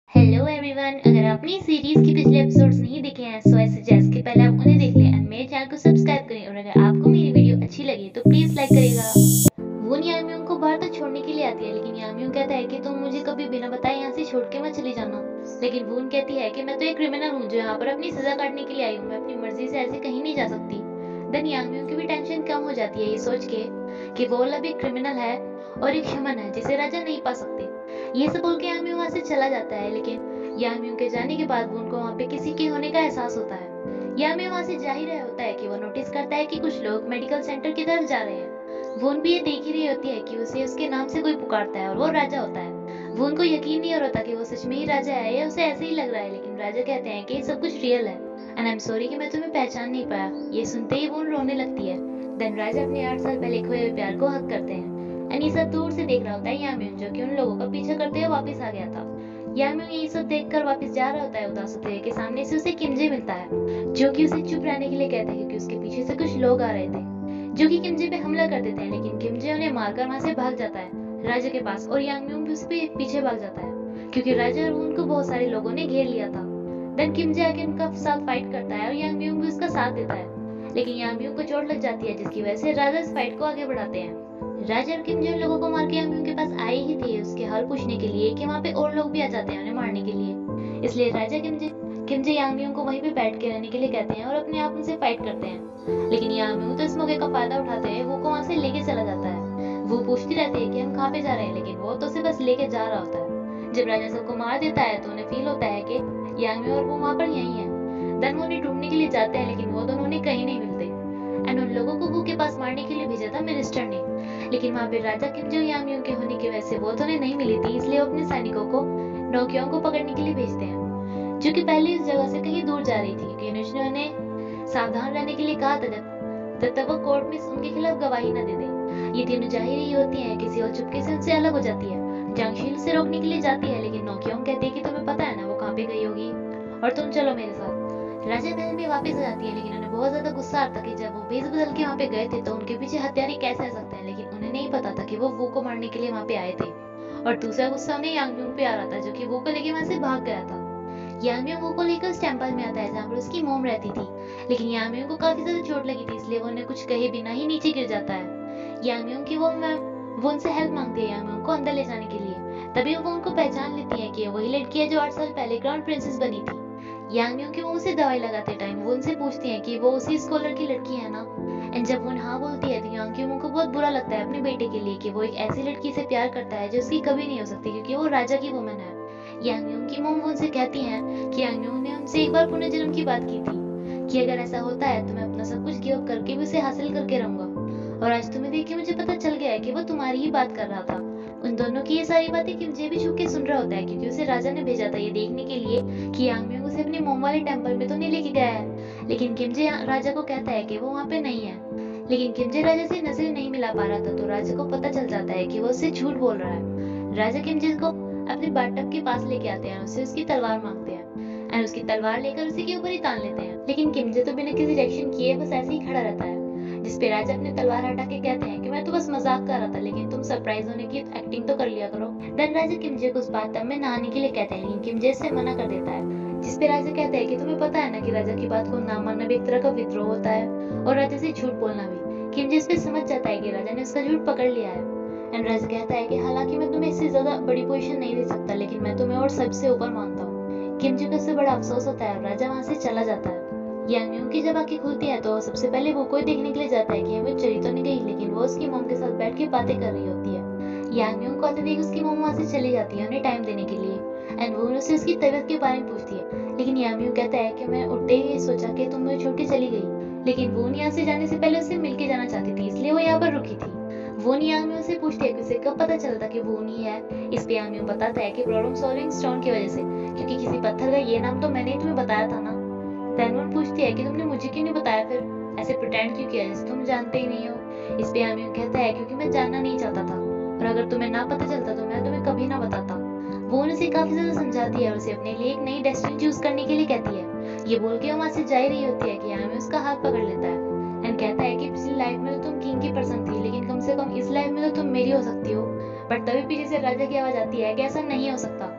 Hello everyone, अगर आपने इस सीरीज के पिछले एपिसोड्स नहीं देखे हैं सो आई सजेस्ट कि पहले आप उन्हें देख लें एंड मेरे चैनल को सब्सक्राइब करें। और अगर आपको मेरी वीडियो अच्छी लगे तो प्लीज लाइक करिएगा। वून याम्यूंग को बाहर तक छोड़ने के लिए आती है, लेकिन याम्यूंग कहता है कि तुम मुझे कभी बिना बताए यहाँ से छोड़ के मत चली जाना। लेकिन वून कहती है कि मैं तो एक क्रिमिनल हूँ जो यहाँ पर अपनी सजा काटने के लिए आई हूँ, मैं अपनी मर्जी से ऐसे कहीं नहीं जा सकती। देन याम्यूंग की भी टेंशन कम हो जाती है ये सोच के कि वो अब एक क्रिमिनल है और एक शमन है जिसे राजा नहीं पा सकते। ये सब बोल के याम्यूंग वहाँ से चला जाता है, लेकिन याम्यूंग के जाने के बाद वून को वहाँ पे किसी के होने का एहसास होता है। याम्यूंग वहाँ से जा ही रहा होता है कि वो नोटिस करता है कि कुछ लोग मेडिकल सेंटर की तरफ जा रहे हैं। वून भी ये देख ही रही होती है कि उसे उसके नाम से कोई पुकारता है और वो राजा होता है। वून को यकीन नहीं हो रहा था कि वो सच में ही राजा है या उसे ऐसे ही लग रहा है, लेकिन राजा कहते हैं कि ये सब कुछ रियल है एंड आई एम सॉरी कि मैं तुम्हें पहचान नहीं पाया। ये सुनते ही वून रोने लगती है। देन राजा अपने 8 साल पहले खोए हुए प्यार को हक करते हैं एंड ये सब दूर से देख रहा होता है याम्यूंग, जो कि उन लोगों का पीछा करते हुए वापस आ गया था। याम्यूंग ये सब देखकर वापस जा रहा होता है उदास होते हुए कि सामने से उसे किमजे मिलता है, जो कि उसे चुप रहने के लिए कहता है क्योंकि उसके पीछे से कुछ लोग आ रहे थे जो कि किमजे पे हमला कर देते हैं। लेकिन किमजे उन्हें मारकर वहां से भाग जाता है राजा के पास और याम्यूंग भी उसके पीछे भाग जाता है क्योंकि राजा और उनको बहुत सारे लोगों ने घेर लिया था। देन किमजे आके उनका साथ फाइट करता है और याम्यूंग भी उसका साथ देता है, लेकिन याम्यूंग को चोट लग जाती है जिसकी वजह से राजा इस फाइट को आगे बढ़ाते हैं। राजा और किमजे उन लोगों को मार के याम्यूंग के पास आए ही थे उसके हाल पूछने के लिए कि वहाँ पे और लोग भी आ जाते हैं उन्हें मारने के लिए। इसलिए राजा किमजे याम्यूंग को वहीं पे बैठ के रहने के लिए कहते हैं और अपने आप उनसे फाइट करते हैं। लेकिन याम्यूंग तो इस मौके का फायदा उठाते हुए वो को वहाँ से लेके चला जाता है। वो पूछती रहती है कि हम कहाँ पे जा रहे हैं, लेकिन वो तो उसे बस लेके जा रहा होता है। जब राजा सबको मार देता है तो उन्हें फील होता है कि याम्यूंग और वो वहाँ पर यही है। देन वो उन्हें ढूंढने के लिए जाते हैं, लेकिन वो दोनों उन्हें कहीं नहीं मिलते एंड उन लोगों को वो के पास मारने के लिए भेजा था मिनिस्टर ने। लेकिन वहाँ पे राजा किमजे याम्यूंग के होने की वजह से वो तो उन्हें नहीं मिली थी, इसलिए वो अपने सैनिकों को नोक्योंग को पकड़ने के लिए भेजते हैं, जो कि पहले इस जगह से कहीं दूर जा रही थी क्योंकि उसने उन्हें सावधान रहने के लिए कहा था जब तक वो कोर्ट में उनके खिलाफ गवाही न दे दे। ये तीनों जा ही रही होती हैं, किसी और चुपके से उनसे अलग हो जाती है। जांगशील से रोकने के लिए जाती है, लेकिन नोक्योंग कहती है कि तुम्हें पता है ना वो कहाँ पे गई होगी और तुम चलो मेरे साथ। राजा महल में वापस आ जाती है, लेकिन उन्हें बहुत ज्यादा गुस्सा आता कि जब वो भेस बदल के वहाँ पे गए थे तो उनके पीछे हत्यारे कैसे आ सकते हैं, लेकिन उन्हें नहीं पता था कि वो को मारने के लिए वहाँ पे आए थे। और दूसरा गुस्सा उन्हें याम्यूंग पे आ रहा था जो कि वो को लेके वहाँ से भाग गया था। याम्यूंग वो को लेकर उस टेंपल में आता है जहाँ पर उसकी मोम रहती थी, लेकिन याम्यूंग को काफी ज्यादा चोट लगी थी इसलिए वो उन्हें कुछ कहे बिना ही नीचे गिर जाता है। याम्यूंग की वो उनसे हेल्प मांगती है याम्यूंग को अंदर ले जाने के लिए। तभी वो उनको पहचान लेती है कि वही लड़की है जो 8 साल पहले क्राउन प्रिंसेस बनी थी। याम्यूंग की वो उसे दवाई लगाते टाइम वो उनसे पूछती है कि वो उसी स्कॉलर की लड़की है ना। एंड जब वो हाँ बोलती है तो याम्यूंग को बहुत बुरा लगता है अपने बेटे के लिए कि वो एक ऐसी लड़की से प्यार करता है जो उसकी कभी नहीं हो सकती क्योंकि वो राजा की वुमन है। याम्यूंग की मोम उनसे कहती है कि याम्यूंग ने उनसे एक बार पुनर्जन्म की बात की थी कि अगर ऐसा होता है तो मैं अपना सब कुछ गिव अप करके भी उसे हासिल करके रहूंगा। और आज तुम्हें देख के मुझे पता चल गया है कि वो तुम्हारी ही बात कर रहा था। उन दोनों की ये सारी बातें किमजे भी छुप के सुन रहा होता है क्योंकि उसे राजा ने भेजा था ये देखने के लिए कि याम्यूंग उसे अपने मोम वाले टेंपल में तो नहीं लेके गया है। लेकिन किमजे राजा को कहता है कि वो वहाँ पे नहीं है, लेकिन किमजे राजा से नजर नहीं मिला पा रहा था तो राजा को पता चल जाता है कि वो उससे झूठ बोल रहा है। राजा किमजे को अपने बाथटब के पास लेके आते हैं, उससे उसकी तलवार मांगते हैं एंड उसकी तलवार लेकर उसी के ऊपर ही तान लेते हैं। लेकिन किमजे तो बिना किसी रिएक्शन किए बस ऐसे ही खड़ा रहता है, जिसपे राजा अपनी तलवार हटा के कहते हैं कि मैं तो बस मजाक कर रहा था, लेकिन तुम सरप्राइज होने की एक्टिंग तो कर लिया करो। देन राजा किमजे को उस बाथटब में नहाने के लिए कहते हैं, लेकिन किमजे इससे मना कर देता है, जिसपे राजा कहते हैं कि तुम्हें पता है ना कि राजा की बात को ना मानना भी एक तरह का विद्रोह होता है और राजा से झूठ बोलना भी। किमजे इस पे समझ जाता है कि राजा ने उसका झूठ पकड़ लिया है एंड राजा कहता है कि हालांकि मैं तुम्हें इससे ज्यादा बड़ी पोजीशन नहीं दे सकता, लेकिन मैं तुम्हें और सबसे ऊपर मानता हूँ। किमजे को इससे बड़ा अफसोस होता है और राजा वहाँ से चला जाता है। याम्यूंग की जब आंखें खुलती है तो सबसे पहले वो कोई देखने के लिए जाता है कि हमें चली तो नहीं गई, लेकिन वो उसकी मोम के साथ बैठ के बातें कर रही होती है। याम्यूंग को आते देख उसकी मोम वहाँ से चली जाती है उन्हें टाइम देने के लिए एंड वो उससे उसकी तबीयत के बारे में पूछती है, लेकिन याम्यूंग कहता है कि मैं उठते ही सोचा कि तुम मुझे छोड़ के चली गई, लेकिन वो यहाँ से जाने से पहले उससे मिलके जाना चाहती थी इसलिए वो यहाँ पर रुकी थी। वो याम्यूंग से पूछती है कि उसे कब पता चलता कि वो नहीं है। इस पे याम्यूंग बताता है कि प्रॉब्लम सॉल्विंग स्टोन की वजह से, क्योंकि किसी पत्थर का ये नाम तो मैंने ही तुम्हें बताया था ना। तैनून पूछती है कि तुमने मुझे क्यों नहीं बताया, फिर ऐसे प्रिटेंड क्यों किया जैसे तुम जानते ही नहीं हो। इस पे याम्यूंग कहता है क्योंकि मैं जानना नहीं चाहता था और अगर तुम्हें ना पता चलता तो मैं तुम्हें कभी ना बताता। वो उसे काफी ज्यादा समझाती है और उसे अपने लिए एक नई डेस्टिनी चूज करने के लिए कहती है। ये बोल के वहाँ से जा रही होती है कि याम्यूंग उसका हाथ पकड़ लेता है एंड कहता है कि पिछली लाइफ में तो तुम किंग की पर्सन थी, लेकिन कम से कम इस लाइफ में तो तुम मेरी हो सकती हो। बट तभी पीछे से राजा की आवाज आती है कि ऐसा नहीं हो सकता।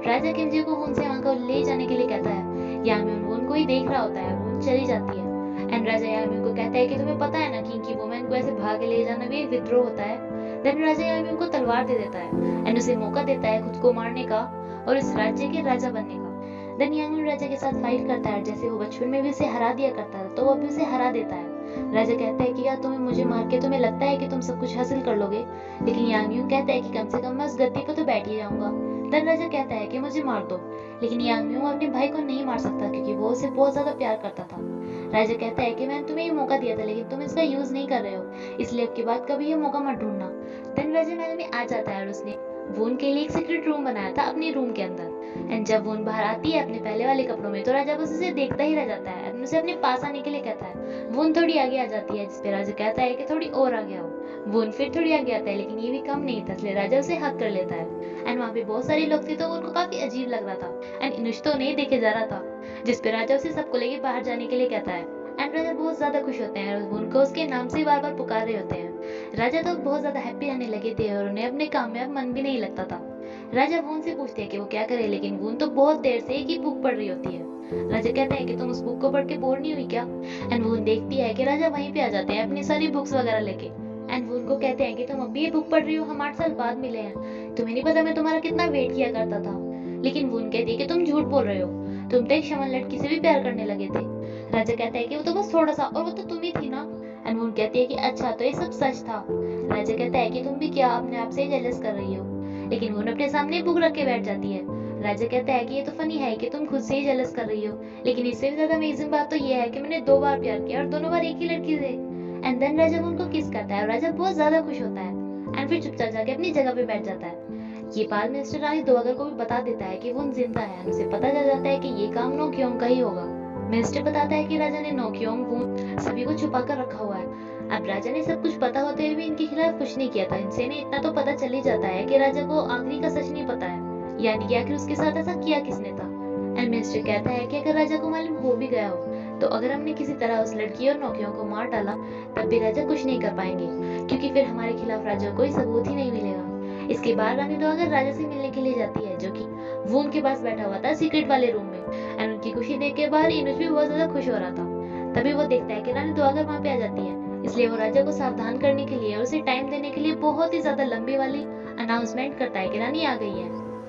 राजा किमजी को वून से वहां को ले जाने के लिए कहता है। याम्यून वून को ही देख रहा होता है, वून चली जाती है। एंड राजा याम्यून को कहता है कि तुम्हें पता है ना कि इनकी वुमेन को ऐसे भाग ले जाना भी एक विद्रोह होता है। देन राजा याम्यून को तलवार दे देता है एंड उसे मौका देता है खुद को मारने का और इस राज्य के राजा बनने का। देन याम्यून राजा के साथ फाइट करता है, जैसे वो बचपन में भी उसे हरा दिया करता था तो वो अभी उसे हरा देता है। राजा कहता है कि क्या तुम्हें मुझे मार के तुम्हें लगता है कि तुम सब कुछ हासिल कर लोगे, लेकिन याम्यून कहता है कि कम से कम मैं उस गद्दी पर तो बैठ ही जाऊंगा। देन राजा कहता है कि मुझे मार दो, लेकिन याम्यून अपने भाई को नहीं मार सकता क्योंकि वो उसे बहुत ज्यादा प्यार करता था। राजा कहता है कि मैंने तुम्हें ये मौका दिया था लेकिन तुम इसका यूज नहीं कर रहे हो, इसलिए अब की बात कभी ये मौका मत ढूंढना। देन राजा महल में आ जाता है और उसने वून के लिए एक सीक्रेट रूम बनाया था अपने रूम के अंदर। एंड जब वून बाहर आती है अपने पहले वाले कपड़ों में तो राजा बस उसे देखता ही रह जाता है और उसे अपने पास आने के लिए कहता है। वून थोड़ी आगे आ जाती है, जिसपे राजा कहता है कि थोड़ी और आगे आओ। वून फिर थोड़ी आगे आता है लेकिन ये भी कम नहीं था, इसलिए राजा उसे हक कर लेता है। एंड वहाँ पे बहुत सारे लोग थे तो उनको काफी अजीब लग रहा था एंड इनुष तो नहीं देखे जा रहा था, जिसपे राजा उसे सबको लेके बाहर जाने के लिए कहता है। एंड राजा बहुत ज्यादा खुश होते हैं और वून को उसके नाम से बार बार पुकार रहे होते हैं। राजा तो बहुत ज्यादा हैप्पी रहने लगे थे और उन्हें अपने काम में अब मन भी नहीं लगता था। राजा वून से पूछते हैं कि वो क्या करे, लेकिन वून तो बहुत देर से एक ही बुक पढ़ रही होती है। राजा कहता है कि तुम उस बुक को पढ़ के बोर नहीं हुई क्या? एंड वून देखती है कि राजा वहीं पे आ जाते हैं अपनी सारी बुक्स वगैरह लेके। एंड वून को कहते हैं कि तुम अभी ये बुक पढ़ रही हो, हम 8 साल बाद मिले हैं, तुम्हें नहीं पता मैं तुम्हारा कितना वेट किया करता था। लेकिन वून कहती है कि तुम झूठ बोल रहे हो, तुम तो एक शमन लड़की से भी प्यार करने लगे थे। राजा कहता है कि वो तो बस थोड़ा सा, और वो तो तुम ही थी ना। एंड वून कहती है कि अच्छा तो ये सब सच था। राजा कहता है कि तुम भी क्या अपने आप से जेलस कर रही हो, लेकिन वून अपने सामने बुक रख के बैठ जाती है। राजा कहता है कि ये तो फनी है कि तुम खुद से ही जेलस कर रही हो, लेकिन इससे भी ज्यादा अमेजिंग बात तो ये है कि मैंने 2 बार प्यार किया और दोनों बार एक ही लड़की से। एंड देन राजा वून को किस करता है और राजा बहुत ज्यादा खुश होता है एंड फिर चुपचाप जाके अपनी जगह पे बैठ जाता है। ये बात मिनिस्टर रानी दोवागर को भी बता देता है कि वून जिंदा है। उसे पता चल जाता है कि ये काम नो क्योंग का ही होगा। मिनिस्टर बताता है कि राजा ने नो क्योंग वून सभी को छुपा कर रखा हुआ है। अब राजा ने सब कुछ पता होते हुए भी इनके खिलाफ कुछ नहीं किया था। इनसे ने इतना तो पता चल ही जाता है कि राजा को आखिरी का सच नहीं पता है, यानी कि आखिर उसके साथ ऐसा किया किसने था। एंड मिनिस्टर कहता है कि अगर राजा को मालूम हो भी गया हो तो अगर हमने किसी तरह उस लड़की और नौकियों को मार डाला तब भी राजा कुछ नहीं कर पाएंगे, क्योंकि फिर हमारे खिलाफ राजा को कोई सबूत ही नहीं मिलेगा। इसके बाद रानी दोवागर राजा से मिलने के लिए जाती है, जो कि वून के पास बैठा हुआ था सीक्रेट वाले रूम में। एंड उनकी खुशी देख के बाद इनुज भी बहुत ज्यादा खुश हो रहा था। तभी वो देखता है कि रानी दोवागर वहाँ पे आ जाती है, इसलिए वो राजा को सावधान करने के लिए और उसे टाइम देने के लिए बहुत ही ज्यादा लंबी वाली अनाउंसमेंट करता है कि रानी आ गई है।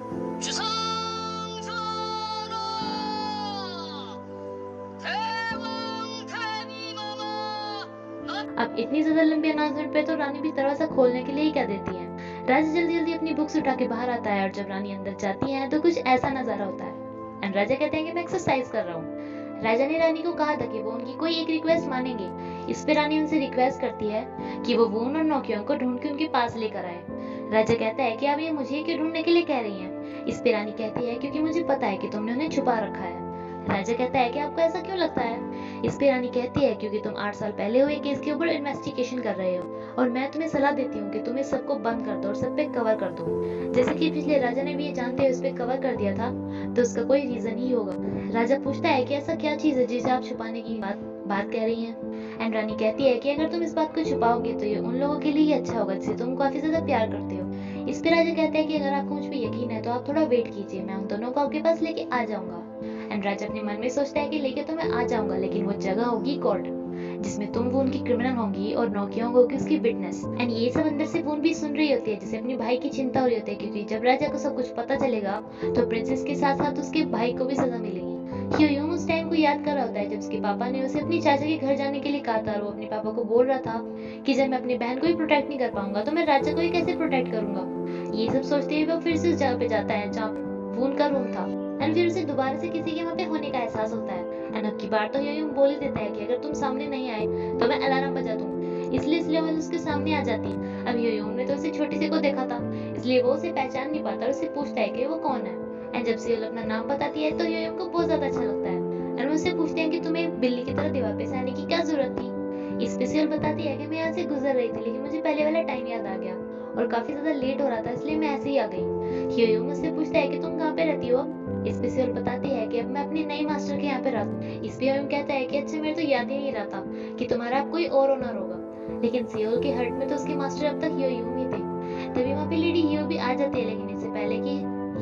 अब इतनी ज्यादा लंबी अनाउंसमेंट पे तो रानी भी दरवाजा खोलने के लिए ही कह देती है। राजा जल्दी जल्दी अपनी बुक्स उठा के बाहर आता है और जब रानी अंदर जाती है तो कुछ ऐसा नजारा होता है। एंड राजा कहते हैं कि मैं एक्सरसाइज कर रहा हूँ। राजा ने रानी को कहा था कि वो उनकी कोई एक रिक्वेस्ट मानेंगे। इस पे रानी उनसे रिक्वेस्ट करती है कि वो वून और नौकियों को ढूंढ के उनके पास लेकर आए। राजा कहता है कि आप ये मुझे क्यों ढूंढने के लिए कह रही हैं? इस पे रानी कहती है क्योंकि मुझे पता है कि तुमने उन्हें छुपा रखा है। राजा कहता है कि आपको ऐसा क्यों लगता है? इस पे रानी कहती है क्योंकि तुम 8 साल पहले हुए केस के ऊपर इन्वेस्टिगेशन कर रहे हो और मैं तुम्हें सलाह देती हूँ कि तुम इस सबको बंद कर दो और सब पे कवर कर दो। जैसे कि पिछले राजा ने भी ये जानते हुए उस पे कवर कर दिया था, तो उसका कोई रीजन ही होगा। राजा पूछता है कि ऐसा क्या चीज है जिसे आप छुपाने की बात कह रही हैं? एंड रानी कहती है कि अगर तुम इस बात को छुपाओगे तो ये उन लोगों के लिए अच्छा होगा जिसे तुम काफी ज्यादा प्यार करते हो। इस पे राजा कहते हैं कि अगर आपको मुझ पे यकीन है तो आप थोड़ा वेट कीजिए, मैं उन दोनों को आपके पास लेके आ जाऊंगा। एंड राजा अपने मन में सोचता है कि लेके तो मैं आ जाऊंगा, लेकिन वो जगह होगी कोर्ट, जिसमें तुम वून की क्रिमिनल होंगी और नौकियों होगी उसकी विटनेस। एंड ये सब अंदर से वून भी सुन रही होती है, जिसे अपने भाई की चिंता हो रही होती है, क्योंकि जब राजा को सब कुछ पता चलेगा तो प्रिंसेस के साथ साथ उसके भाई को भी सजा मिलेगी। हियो यूम उस टाइम को याद कर रहा होता है जब उसके पापा ने उसे अपनी चाचा के घर जाने के लिए कहा था और वो अपने पापा को बोल रहा था कि जब मैं अपनी बहन को ही प्रोटेक्ट नहीं कर पाऊंगा तो मैं राजा को ही कैसे प्रोटेक्ट करूंगा। ये सब सोचते हुए वो फिर से उस जगह पे जाता है जहाँ वून का रूम था। एंड फिर उसे दोबारा से किसी के वहाँ पे होने का एहसास होता है। एंड अब की बार तो हियो यूम बोल ही देता है कि अगर तुम सामने नहीं आए तो मैं अलार्म बजा दूंगा। इसलिए वो उसके सामने आ जाती है। अब हियो यूम ने तो उसे छोटी सी को देखा था, इसलिए वो उसे पहचान नहीं पाता और उससे पूछता है कि वो कौन है। एंड जब सियोल अपना नाम बताती है तो हियो यूम को बहुत ज्यादा अच्छा लगता है। एंड वो उससे पूछते हैं कि तुम्हें बिल्ली की तरह दीवार पे से आने की क्या जरूरत थी। इस पे सियोल बताती है कि मैं यहाँ से गुजर रही थी, लेकिन मुझे पहले वाला टाइम याद आ गया और काफी ज्यादा लेट हो रहा था, इसलिए मैं ऐसे ही आ गई। हियो यूम उससे पूछता है कि तुम कहाँ पे रहती हो। इस पे सियोल बताती है कि अब मैं अपने नए मास्टर के यहाँ पे रहता हूँ। इस पे हियो यूम कहता है कि अच्छा मेरे तो याद ही नहीं रहता कि तुम्हारा अब कोई और ओनर होगा, लेकिन सियोल के हर्ट में तो उसके मास्टर अब तक हियो यूम ही थे। तभी वहाँ पे लेडी हियो भी आ जाती है, लेकिन इससे पहले कि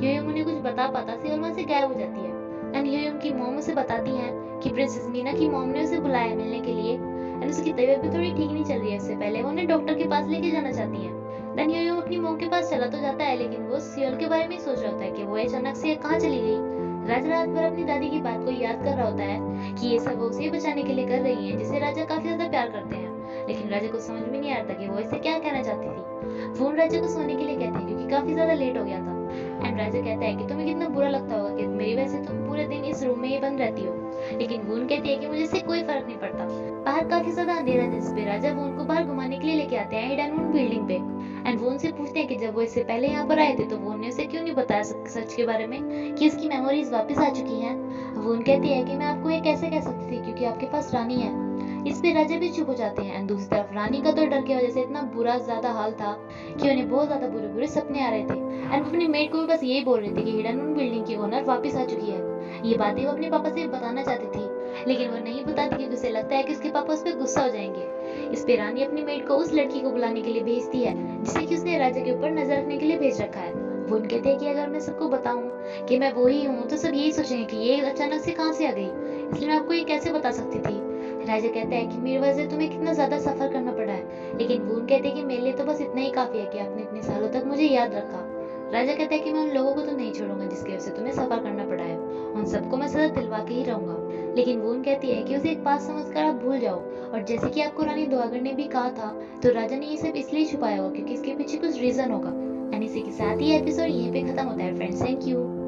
ह्यो यम उन्हें कुछ बता पाता सी और वहाँ से गायब हो जाती है। एंड ह्यो यम की मॉम उसे बताती है कि प्रिंसेस मीना की मॉम ने उसे बुलाया मिलने के लिए एंड उसकी तबीयत भी थोड़ी ठीक नहीं चल रही है। इससे पहले वो उन्हें डॉक्टर के पास लेके जाना चाहती है। देन ह्यो यम अपनी मॉम के पास चला तो जाता है, लेकिन वो सियोल के बारे में सोच रहा होता है कि वो अचानक से कहाँ चली गई। राजा रात भर अपनी दादी की बात को याद कर रहा होता है कि ये सब वो उसे बचाने के लिए कर रही है, जिसे राजा काफी ज्यादा प्यार करते हैं। लेकिन राजा को समझ में नहीं आता कि वो इसे क्या कहना चाहती थी। वो राजा को सोने के लिए कहते हैं क्योंकि काफी ज्यादा लेट हो गया था। एंड राजा कहता है कि तुम्हें कितना बुरा लगता होगा कि मेरी वजह से तुम पूरे दिन इस रूम में ही बंद रहती हो। लेकिन वून कहती है कि मुझे इससे कोई फर्क नहीं पड़ता। बाहर काफी ज्यादा अंधेरा है, जिस पे राजा वून को बाहर घुमाने के लिए लेके आते हैं हिडन वून बिल्डिंग पे। एंड वो उनसे पूछते हैं कि जब वो इससे पहले यहाँ पर आए थे तो वो ने उसे क्यों नहीं बताया सच के बारे में कि उसकी मेमोरीज वापस आ चुकी हैं। वो कहती है कि मैं आपको ये कैसे कह सकती थी क्योंकि आपके पास रानी है। इस पे राजा भी चुप हो जाते हैं। एंड दूसरी तरफ रानी का तो डर की वजह से इतना बुरा ज्यादा हाल था कि उन्हें बहुत ज्यादा बुरे बुरे सपने आ रहे थे। एंड वो अपनी मेड को भी बस यही बोल रही थी कि हिडन वून बिल्डिंग की ओनर वापस आ चुकी है। ये बातें वो अपने पापा से बताना चाहती थी, लेकिन वो नहीं बताती क्योंकि उसे लगता है कि उसके पापा उस पर गुस्सा हो जाएंगे। इस पे रानी अपनी मेड को उस लड़की को बुलाने के लिए भेजती है जिसे कि उसने राजा के ऊपर नजर रखने के लिए भेज रखा है। वो कहते हैं कि अगर मैं सबको बताऊं कि मैं वो ही हूँ तो सब यही सोचेंगे कि ये अचानक से कहाँ से आ गई, इसलिए मैं आपको ये कैसे बता सकती थी। राजा कहता है कि मेरी वजह से तुम्हें कितना ज्यादा सफर करना पड़ा है, लेकिन वो कहते हैं कि मेरे लिए तो बस इतना ही काफी है कि आपने इतने सालों तक मुझे याद रखा। राजा कहता है कि मैं उन लोगों को तो नहीं छोड़ूंगा जिसकी वजह से तुम्हें सफर करना पड़ा है, उन सबको मैं सदा दिलवा के ही रहूंगा। लेकिन वून कहती है कि उसे एक बात समझकर आप भूल जाओ, और जैसे कि आपको रानी दोवागर ने भी कहा था तो राजा ने ये सब इसलिए छुपाया होगा क्योंकि इसके पीछे कुछ रीजन होगा। एंड इसी के साथ ही एपिसोड यहीं पे खत्म होता है फ्रेंड्स। Thank you.